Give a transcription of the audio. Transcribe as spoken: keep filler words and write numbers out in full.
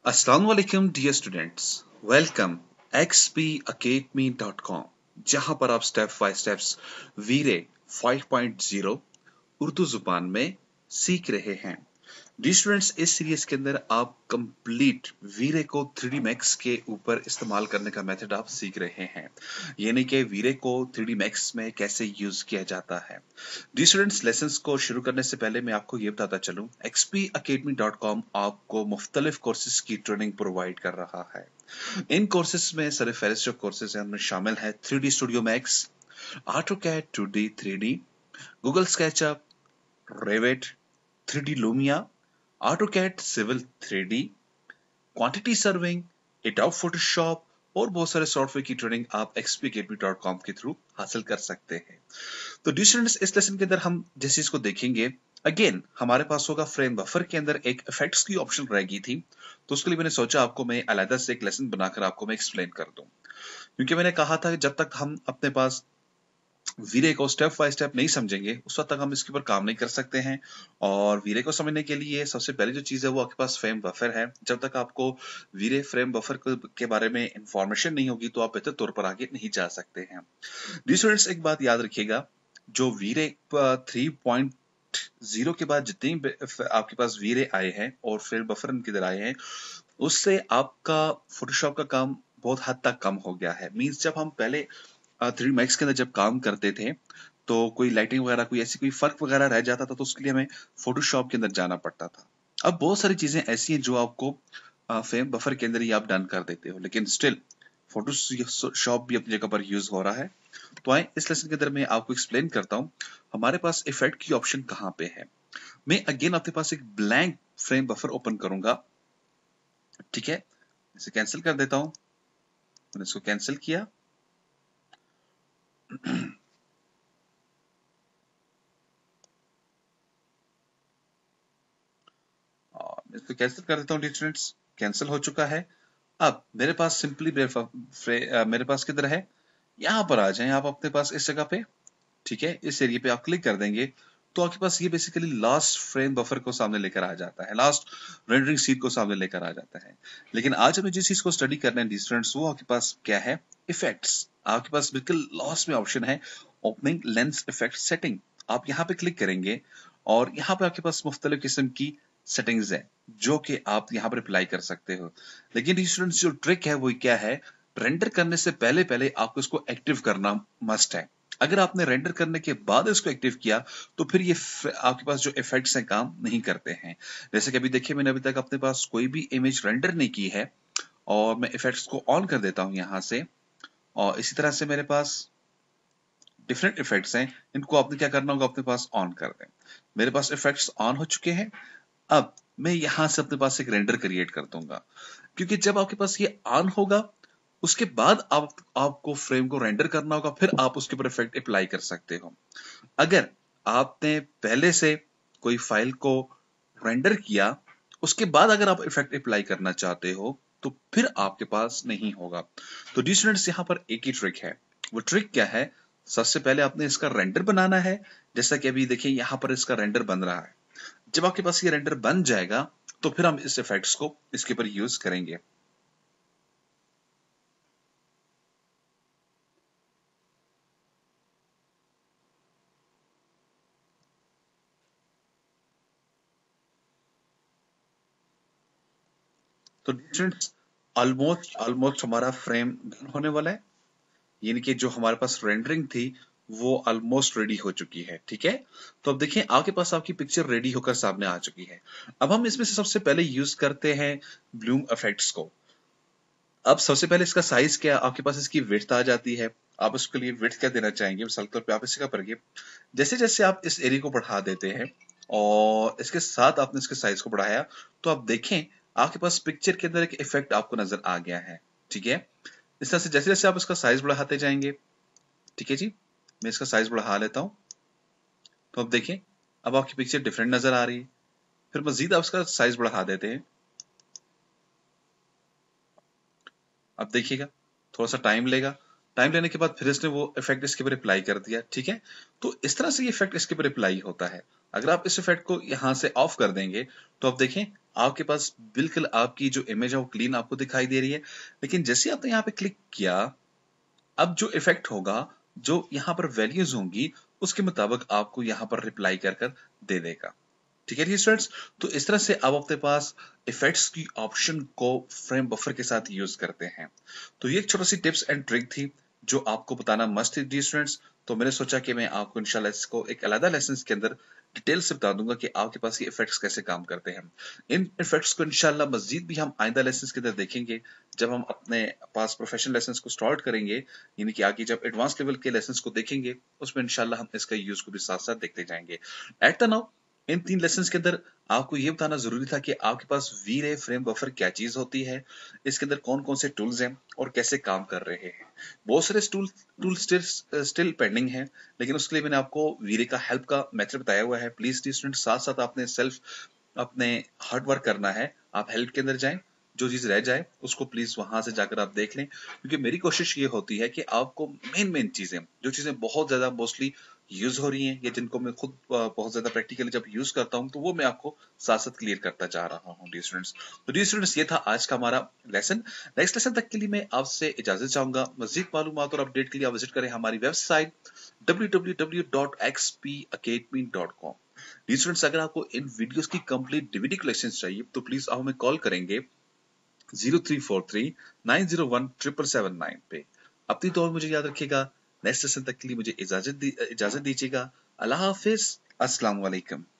अस्सलाम वालेकुम dear students, welcome X P academy dot com, जहां पर आप step by steps Vray five point zero Urdu जुबान में सीख रहे हैं। डी स्टूडेंट्स, इस सीरीज के अंदर आप कंप्लीट वीरे को थ्री डी मैक्स के ऊपर इस्तेमाल करने का मेथड आप सीख रहे हैं, यानी कि वीरे को थ्री डी मैक्स में कैसे यूज किया जाता है। डी स्टूडेंट्स, लेसन्स को शुरू करने से पहले मैं आपको ये बताता चलूं, X P academy dot com आपको मुख्तलिफ कोर्सेज की ट्रेनिंग प्रोवाइड कर रहा है। इन कोर्सेज में सर फहरिस्त जो कोर्सेज हैं उनमें शामिल है three D studio max, AutoCAD two D three D, Google SketchUp, Revit, three D Lumion, AutoCAD civil three D, quantity serving, Adobe Photoshop और बहुत सारे सॉफ्टवेयर की ट्रेनिंग आप X P academy dot com के थ्रू हासिल कर सकते हैं। तो डी स्टूडेंट्स, इस लेसन के अंदर हम जिस चीज को देखेंगे, अगेन हमारे पास होगा फ्रेम बफर के अंदर एक इफेक्ट्स की ऑप्शन रहेगी थी, तो उसके लिए मैंने सोचा आपको मैं अलग से एक लेसन बनाकर आपको मैं एक्सप्लेन कर दूं, क्योंकि मैंने कहा था कि जब तक हम अपने पास वीरे को स्टेप बाय स्टेप नहीं समझेंगे उस वक्त तक हम इसके ऊपर काम नहीं कर सकते हैं। और वीरे को समझने के लिए सबसे पहली जो चीज है वो आपके पास फ्रेम बफर है। जब तक आपको वीरे फ्रेम बफर के बारे में इंफॉर्मेशन नहीं होगी तो आप बेहतर तौर पर आगे नहीं जा सकते हैं। डी स्टूडेंट्स, एक बात याद रखिएगा, जो वीरे थ्री पॉइंट ज़ीरो के बाद जितने आपके पास वीरे आए हैं और फ्रेम बफर किधर आए हैं, उससे आपका फोटोशॉप का काम बहुत हद तक कम हो गया है। मींस जब हम पहले थ्री मैक्स के अंदर जब काम करते थे तो कोई लाइटिंग वगैरह कोई ऐसी कोई फर्क वगैरह रह जाता था तो उसके लिए हमें फोटोशॉप के अंदर जाना पड़ता था। अब बहुत सारी चीजें ऐसी हैं जो आपको फ्रेम बफर के अंदर ही आप डन कर देते हो, लेकिन स्टिल फोटोशॉप भी अपनी जगह पर यूज हो रहा है। तो आए इस लेसन के अंदर मैं आपको एक्सप्लेन करता हूँ हमारे पास इफेक्ट की ऑप्शन कहाँ पे है। मैं अगेन आपके पास एक ब्लैंक फ्रेम बफर ओपन करूंगा, ठीक है। इसे कैंसिल कर देता हूं, मैंने इसको कैंसिल किया। इसको कैंसिल कर देता हूँ स्टूडेंट्स, कैंसिल हो चुका है। अब मेरे पास सिंपली मेरे पास किधर है, यहाँ पर आ जाए आप अपने पास इस जगह पे, ठीक है। इस एरिया पे आप क्लिक कर देंगे तो आपके पास ये बेसिकली लास्ट फ्रेम बफर को सामने लेकर आ जाता है, लास्ट रेंडरिंग सीट को सामने लेकर आ जाता है। लेकिन आज हमें जिस चीज को स्टडी करना है स्टूडेंट्स, वो आपके पास क्या है, इफेक्ट्स। आपके पास बिल्कुल लास्ट में ऑप्शन है ओपनिंग लेंस इफेक्ट सेटिंग। आप यहाँ पे क्लिक करेंगे और यहाँ पे आपके पास मुख्तलिफ किस्म की सेटिंग्स है जो कि आप यहाँ पर अप्लाई कर सकते हो। लेकिन स्टूडेंट्स, जो ट्रिक है वो क्या है, रेंडर करने से पहले पहले आपको इसको एक्टिव करना मस्ट है। अगर आपने रेंडर करने के बाद इसको एक्टिव किया तो फिर ये आपके पास जो इफेक्ट्स हैं काम नहीं करते हैं। जैसे कि अभी देखिए, मैंने अभी तक अपने पास कोई भी इमेज रेंडर नहीं की है और मैं इफेक्ट्स को ऑन कर देता हूं यहां से, और इसी तरह से मेरे पास डिफरेंट इफेक्ट्स हैं, इनको आपने क्या करना होगा, अपने पास ऑन कर दें। मेरे पास इफेक्ट्स ऑन हो चुके हैं। अब मैं यहां से अपने पास एक रेंडर क्रिएट कर दूंगा, क्योंकि जब आपके पास ये ऑन होगा उसके बाद आप आपको फ्रेम को रेंडर करना होगा, फिर आप उसके ऊपर इफेक्ट अप्लाई कर सकते हो। अगर आपने पहले से कोई फाइल को रेंडर किया उसके बाद अगर आप इफेक्ट अप्लाई करना चाहते हो तो फिर आपके पास नहीं होगा। तो डी स्टूडेंट्स, यहाँ पर एक ही ट्रिक है। वो ट्रिक क्या है, सबसे पहले आपने इसका रेंडर बनाना है। जैसा कि अभी देखिए यहाँ पर इसका रेंडर बन रहा है। जब आपके पास ये रेंडर बन जाएगा तो फिर हम इस इफेक्ट्स को इसके ऊपर यूज करेंगे। तो स्टूडेंट्स, ऑलमोस्ट ऑलमोस्ट हमारा फ्रेम डन होने वाला है, यानी कि जो हमारे पास रेंडरिंग थी वो ऑलमोस्ट रेडी हो चुकी है, ठीक है। तो अब देखिए आपके पास आपकी पिक्चर रेडी होकर सामने आ चुकी है। अब हम इसमें से सबसे पहले यूज करते हैं ब्लूम इफेक्ट्स को। अब सबसे पहले इसका साइज क्या, आपके पास इसकी विड्थ आ जाती है। आप उसके लिए विड्थ क्या देना चाहेंगे, मिसाल के तौर पे आप इसका करेंगे, जैसे जैसे आप इस एरिया को बढ़ा देते हैं और इसके साथ आपने इसके साइज को बढ़ाया तो आप देखें आपके पास पिक्चर के अंदर एक इफेक्ट आपको नजर आ गया है, ठीक है। इस तरह से जैसे जैसे आप इसका साइज बढ़ाते जाएंगे, ठीक है जी, मैं इसका साइज बढ़ा लेता हूं, तो अब देखें अब आपकी पिक्चर डिफरेंट नजर आ रही है। फिर मजीद आप इसका साइज बढ़ा देते हैं। अब देखिएगा थोड़ा सा टाइम लेगा, टाइम लेने के बाद फिर इसने वो इफेक्ट इसके ऊपर अप्लाई कर दिया, ठीक है। तो इस तरह से ये इफेक्ट इसके ऊपर अप्लाई होता है। अगर आप इस इफेक्ट को यहां से ऑफ कर देंगे तो आप देखें आपके पास बिल्कुल आपकी जो इमेज है वो क्लीन आपको दिखाई दे रही है। लेकिन जैसे आपने यहाँ पे क्लिक किया, अब जो इफेक्ट होगा, जो यहाँ पर वैल्यूज होंगी, उसके मुताबिक आपको यहाँ पर रिप्लाई कर कर दे देगा। ठीक है जी स्टूडेंट्स, तो इस तरह से आप अपने पास इफेक्ट्स की ऑप्शन को फ्रेम बफर के साथ यूज करते हैं। तो ये एक छोटी सी टिप्स एंड ट्रिक थी जो आपको बताना मस्ट थी जी स्टूडेंट्स। तो मैंने सोचा कि मैं आपको इंशाल्लाह इसको एक अलग लेसन के अंदर डिटेल से बता दूंगा कि आपके पास ये इफेक्ट्स कैसे काम करते हैं। इन इफेक्ट्स को इंशाल्लाह मजीद भी हम आइंदा लेसन के अंदर देखेंगे, जब हम अपने पास प्रोफेशनल लेसन को स्टार्ट करेंगे, यानी कि आगे जब एडवांस लेवल के लेसन को देखेंगे, उसमें इंशाल्लाह हम इसका यूज को भी साथ साथ देखते जाएंगे। एट द नाउ इन तीन लेसन के अंदर आपको ये बताना जरूरी था कि आपके पास वी-रे फ्रेम बफर क्या चीज होती है, इसके अंदर कौन कौन से टूल्स हैं और कैसे काम कर रहे हैं। बहुत सारे tool tool still still pending हैं, लेकिन उसके लिए मैंने आपको वी-रे का हेल्प का मेथड बताया हुआ है। प्लीज स्टूडेंट, साथ साथ आपने सेल्फ अपने हार्ड वर्क करना है। आप हेल्प के अंदर जाएं, जो चीज रह जाए उसको प्लीज वहां से जाकर आप देख लें, क्योंकि मेरी कोशिश ये होती है कि आपको मेन मेन चीजें, जो चीजें बहुत ज्यादा मोस्टली यूज हो रही हैं या जिनको मैं खुद बहुत ज्यादा प्रैक्टिकली जब यूज करता हूं, तो वो मैं आपको साथ साथ क्लियर करता जा रहा हूं डियर स्टूडेंट्स। तो डियर स्टूडेंट्स, ये था आज का हमारा लेसन। नेक्स्ट लेसन तक के लिए मैं आपसे इजाजत चाहूंगा। मजीद मालूमात और अपडेट के लिए आप विजिट करें हमारी website W W W dot X P academy dot com. Dear students, अगर आपको इन वीडियोस की कंप्लीट डीवीडी कलेक्शन चाहिए तो प्लीज आप हमें कॉल करेंगे zero three four three nine zero one triple seven nine पे। अपनी तो और मुझे याद रखिएगा। नेक्स्ट सेशन तक के लिए मुझे इजाजत दी, इजाजत दीजिएगा। अल्लाह हाफिज, अस्सलाम वालेकुम।